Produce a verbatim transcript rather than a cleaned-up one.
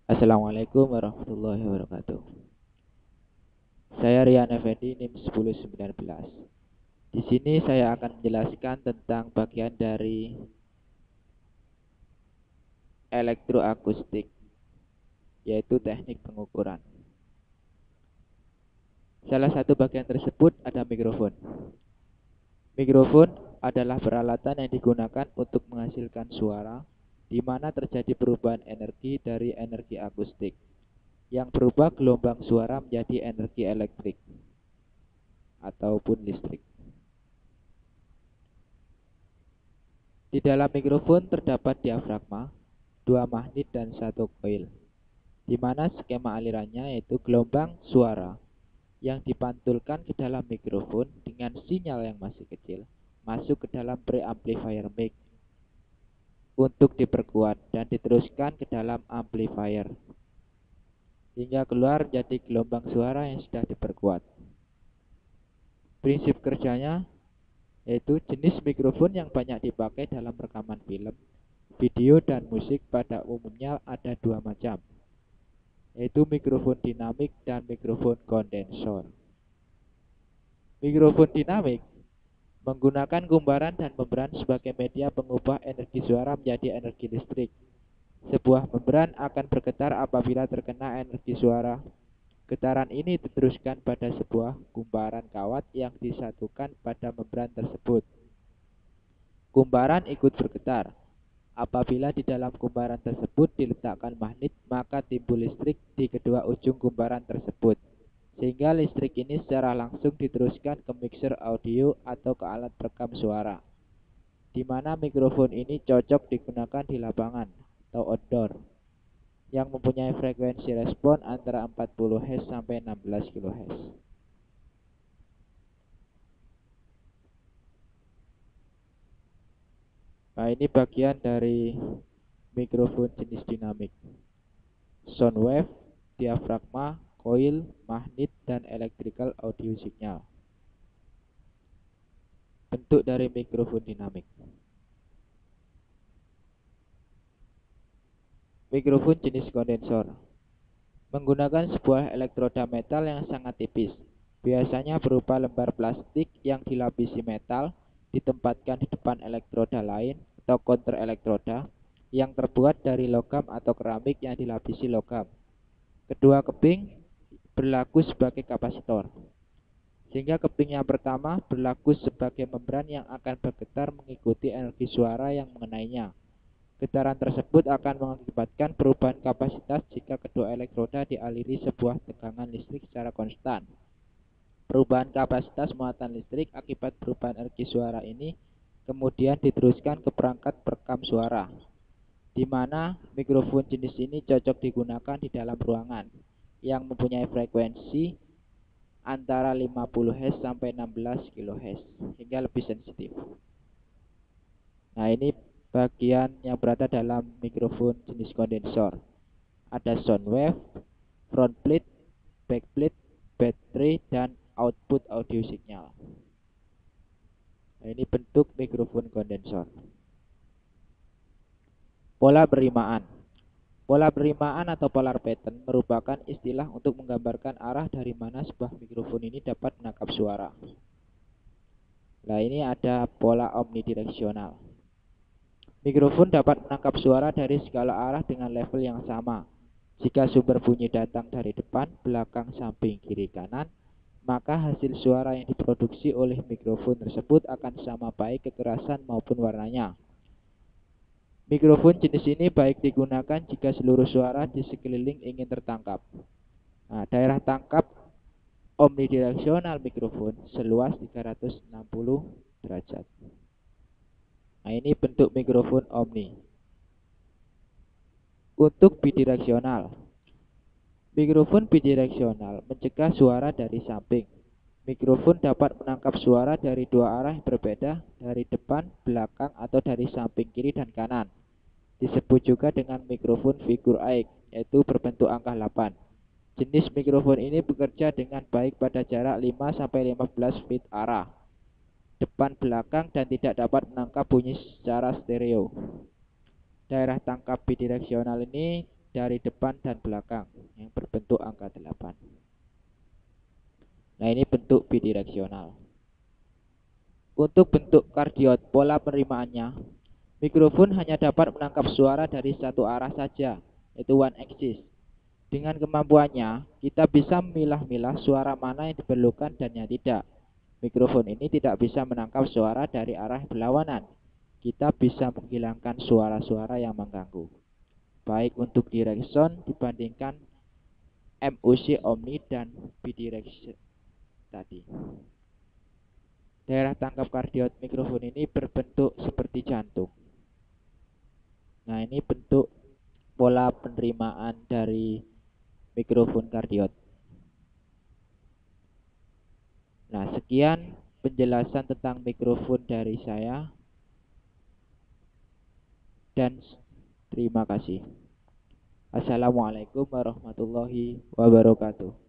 Assalamualaikum warahmatullahi wabarakatuh. Saya Rian Effendi, NIM sepuluh sembilan belas. Di sini saya akan menjelaskan tentang bagian dari elektroakustik, yaitu teknik pengukuran. Salah satu bagian tersebut ada mikrofon. Mikrofon adalah peralatan yang digunakan untuk menghasilkan suara, di mana terjadi perubahan energi dari energi akustik, yang berubah gelombang suara menjadi energi elektrik ataupun listrik. Di dalam mikrofon terdapat diafragma, dua magnet dan satu koil, di mana skema alirannya yaitu gelombang suara yang dipantulkan ke dalam mikrofon dengan sinyal yang masih kecil masuk ke dalam preamplifier mic untuk diperkuat dan diteruskan ke dalam amplifier hingga keluar jadi gelombang suara yang sudah diperkuat. Prinsip kerjanya yaitu jenis mikrofon yang banyak dipakai dalam rekaman film, video, dan musik pada umumnya ada dua macam, yaitu mikrofon dinamik dan mikrofon kondensor. Mikrofon dinamik menggunakan kumparan dan membran sebagai media pengubah energi suara menjadi energi listrik. Sebuah membran akan bergetar apabila terkena energi suara. Getaran ini diteruskan pada sebuah kumparan kawat yang disatukan pada membran tersebut. Kumparan ikut bergetar. Apabila di dalam kumparan tersebut diletakkan magnet, maka timbul listrik di kedua ujung kumparan tersebut, sehingga listrik ini secara langsung diteruskan ke mixer audio atau ke alat perekam suara, di mana mikrofon ini cocok digunakan di lapangan atau outdoor yang mempunyai frekuensi respon antara empat puluh hertz sampai enam belas kilohertz. Nah, ini bagian dari mikrofon jenis dinamik: sound wave, diafragma, koil, magnet, dan electrical audio signal. Bentuk dari mikrofon dinamik. Mikrofon jenis kondensor menggunakan sebuah elektroda metal yang sangat tipis, biasanya berupa lembar plastik yang dilapisi metal, ditempatkan di depan elektroda lain atau counter elektroda yang terbuat dari logam atau keramik yang dilapisi logam. Kedua keping berlaku sebagai kapasitor, sehingga keping yang pertama berlaku sebagai membran yang akan bergetar mengikuti energi suara yang mengenainya. Getaran tersebut akan mengakibatkan perubahan kapasitas jika kedua elektroda dialiri sebuah tegangan listrik secara konstan. Perubahan kapasitas muatan listrik akibat perubahan energi suara ini kemudian diteruskan ke perangkat perekam suara, di mana mikrofon jenis ini cocok digunakan di dalam ruangan yang mempunyai frekuensi antara lima puluh hertz sampai enam belas kilohertz hingga lebih sensitif. Nah, ini bagian yang berada dalam mikrofon jenis kondensor. Ada sound wave, front plate, back plate, baterai, dan output audio signal. Nah, ini bentuk mikrofon kondensor. Pola berimaan. Pola berimaan atau polar pattern merupakan istilah untuk menggambarkan arah dari mana sebuah mikrofon ini dapat menangkap suara. Nah, ini ada pola omnidireksional. Mikrofon dapat menangkap suara dari segala arah dengan level yang sama. Jika sumber bunyi datang dari depan, belakang, samping, kiri, kanan, maka hasil suara yang diproduksi oleh mikrofon tersebut akan sama baik kekerasan maupun warnanya. Mikrofon jenis ini baik digunakan jika seluruh suara di sekeliling ingin tertangkap. Nah, daerah tangkap omnidireksional mikrofon seluas tiga ratus enam puluh derajat. Nah, ini bentuk mikrofon omni. Untuk bidireksional, mikrofon bidireksional mencegah suara dari samping. Mikrofon dapat menangkap suara dari dua arah yang berbeda, dari depan, belakang, atau dari samping kiri dan kanan. Disebut juga dengan mikrofon figur eight, yaitu berbentuk angka delapan. Jenis mikrofon ini bekerja dengan baik pada jarak lima sampai lima belas feet arah depan belakang dan tidak dapat menangkap bunyi secara stereo. Daerah tangkap bidireksional ini dari depan dan belakang yang berbentuk angka delapan. Nah, ini bentuk bidireksional. Untuk bentuk kardiot, pola penerimaannya, mikrofon hanya dapat menangkap suara dari satu arah saja, yaitu one axis. Dengan kemampuannya, kita bisa memilah-milah suara mana yang diperlukan dan yang tidak. Mikrofon ini tidak bisa menangkap suara dari arah berlawanan. Kita bisa menghilangkan suara-suara yang mengganggu, baik untuk direksion dibandingkan M U C omni dan bidireksional tadi. Daerah tangkap kardiot mikrofon ini berbentuk seperti jantung. Nah, ini bentuk pola penerimaan dari mikrofon kardiot. Nah, sekian penjelasan tentang mikrofon dari saya. Dan terima kasih. Assalamualaikum warahmatullahi wabarakatuh.